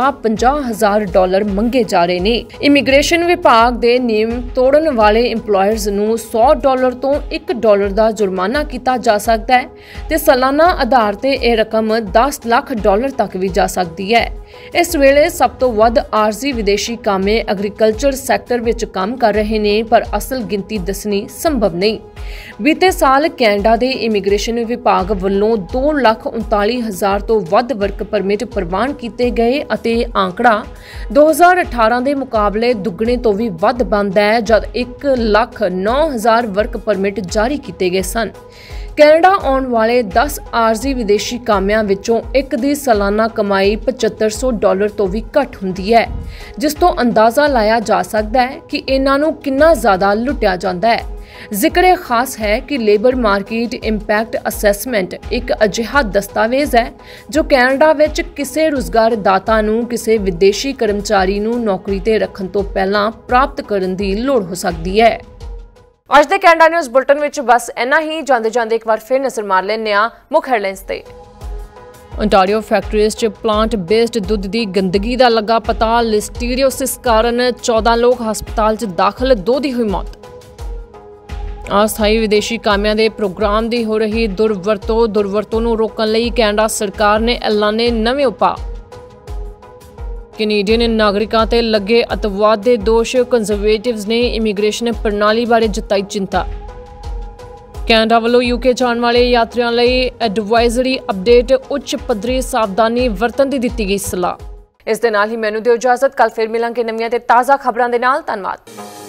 $50,000 ਮੰਗੇ ਜਾ ਰਹੇ ਨੇ। ਇਮੀਗ੍ਰੇਸ਼ਨ ਵਿਭਾਗ ਦੇ ਨਿਯਮ ਤੋੜਨ ਵਾਲੇ ਇੰਪਲੋਇਰਸ ਨੂੰ $100 ਤੋਂ $1 ਦਾ ਜੁਰਮਾਨਾ ਕੀਤਾ ਜਾ ਸਕਦਾ ਹੈ ਤੇ ਸਾਲਾਨਾ ਆਧਾਰ ਤੇ ਇਹ ਰਕਮ $10 ਲੱਖ ਤੱਕ ਵੀ ਜਾ ਸਕਦੀ ਹੈ। ਇਸ ਵੇਲੇ ਸਭ ਤੋਂ ਵੱਧ ਆਰਜ਼ੀ ਵਿਦੇਸ਼ੀ ਕਾਮੇ ਐਗਰੀਕਲਚਰ ਸੈਕਟਰ ਵਿੱਚ ਕੰਮ ਕਰ ਰਹੇ ਨੇ, ਪਰ ਅਸਲ ਗਿਣਤੀ ਦੱਸਣੀ ਸੰਭਵ ਨਹੀਂ। ਬੀਤੇ ਸਾਲ ਕੈਨੇਡਾ ਦੇ ਇਮੀਗ੍ਰੇਸ਼ਨ ਵਿਭਾਗ ਵੱਲੋਂ 2,39,000 ਤੋਂ ਵੱਧ ਵਰਕ ਪਰਮਿਟ ਪ੍ਰਵਾਨ ਕੀਤੇ ਗਏ ਅਤੇ ਇਹ ਆંકੜਾ 2018 ਦੇ ਮੁਕਾਬਲੇ ਦੁੱਗਣੇ ਤੋਂ ਵੀ ਵੱਧ ਬਣਦਾ ਹੈ ਜਦ 1,09,000 ਵਰਕ ਪਰਮਿਟ ਜਾਰੀ ਕੀਤੇ ਗਏ ਸਨ। ਕੈਨੇਡਾ ਆਉਣ ਵਾਲੇ 10 ਆਰਜ਼ੀ ਵਿਦੇਸ਼ੀ ਕਾਮਿਆਂ ਵਿੱਚੋਂ ਇੱਕ ਦੀ ਸਾਲਾਨਾ ਕਮਾਈ $7500 ਤੋਂ ਵੀ ਘੱਟ ਹੁੰਦੀ ਹੈ, ਜਿਸ ਤੋਂ ਅੰਦਾਜ਼ਾ ਲਾਇਆ ਜਾ ਸਕਦਾ ਹੈ ਕਿ ਇਹਨਾਂ ਨੂੰ ਕਿੰਨਾ ਜ਼ਿਆਦਾ ਲੁੱਟਿਆ ਜਾਂਦਾ ਹੈ। ਜ਼ਿਕਰ ਖਾਸ ਹੈ ਕਿ ਲੇਬਰ ਮਾਰਕੀਟ ਇੰਪੈਕਟ ਅਸੈਸਮੈਂਟ ਇੱਕ ਅਜਿਹਾ ਦਸਤਾਵੇਜ਼ ਹੈ ਜੋ ਕੈਨੇਡਾ ਵਿੱਚ ਕਿਸੇ ਰੁਜ਼ਗਾਰਦਾਤਾ ਨੂੰ ਕਿਸੇ ਵਿਦੇਸ਼ੀ ਕਰਮਚਾਰੀ ਨੂੰ ਨੌਕਰੀ ਤੇ ਰੱਖਣ ਤੋਂ ਪਹਿਲਾਂ ਪ੍ਰਾਪਤ ਕਰਨ ਦੀ ਲੋੜ ਹੋ ਸਕਦੀ ਹੈ। ਅੱਜ ਦੇ ਕੈਨੇਡਾ ਨਿਊਜ਼ ਬੁਲਟਨ ਵਿੱਚ ਬਸ ਇੰਨਾ ਹੀ। ਜਾਂਦੇ ਇੱਕ ਵਾਰ ਫਿਰ ਨਜ਼ਰ ਮਾਰ ਲੈਂਦੇ ਹਾਂ ਮੁੱਖ ਹੈਡਲਾਈਨਸ ਤੇ। ontario ਫੈਕਟਰੀਜ਼ 'ਚ ਪਲਾਂਟ ਬੇਸਡ ਦੁੱਧ ਦੀ ਗੰਦਗੀ ਦਾ ਲੱਗਾ ਪਤਾ। ਲਿਸਟੀਰੀਓਸਿਸ ਕਾਰਨ 14 ਲੋਕ ਹਸਪਤਾਲ 'ਚ ਦਾਖਲ, 2 ਦੀ ਹੋਈ ਮੌਤ। ਅਸਥਾਈ ਵਿਦੇਸ਼ੀ ਕਾਮਿਆਂ ਦੇ ਪ੍ਰੋਗਰਾਮ ਦੀ ਹੋ ਰਹੀ ਦੁਰਵਰਤੋਂ ਨੂੰ ਰੋਕਣ ਲਈ ਕੈਨੇਡਾ ਸਰਕਾਰ ਨੇ ਐਲਾਨੇ ਨਵੇਂ ਉਪਾਅ। ਕੈਨੇਡੀਅਨ ਨਾਗਰਿਕਾਂ ਤੇ ਲੱਗੇ ਅਤਿਵਾਦ ਦੇ ਦੋਸ਼, ਕੰਜ਼ਰਵੇਟਿਵਜ਼ ਨੇ ਇਮੀਗ੍ਰੇਸ਼ਨ ਪ੍ਰਣਾਲੀ ਬਾਰੇ ਜਤਾਈ ਚਿੰਤਾ। ਕੈਨੇਡਾ ਵੱਲੋਂ ਯੂਕੇ ਜਾਣ ਵਾਲੇ ਯਾਤਰੀਆਂ ਲਈ ਐਡਵਾਈਜ਼ਰੀ ਅਪਡੇਟ, ਉੱਚ ਪੱਧਰੀ ਸਾਵਧਾਨੀ ਵਰਤਣ ਦੀ ਦਿੱਤੀ ਗਈ ਸਲਾਹ। ਇਸ ਦੇ ਨਾਲ ਹੀ ਮੈਨੂੰ ਦਿਓ ਇਜਾਜ਼ਤ। ਕੱਲ ਫਿਰ ਮਿਲਾਂਗੇ ਨਵੀਆਂ ਤੇ ਤਾਜ਼ਾ ਖਬਰਾਂ ਦੇ ਨਾਲ। ਧੰਨਵਾਦ।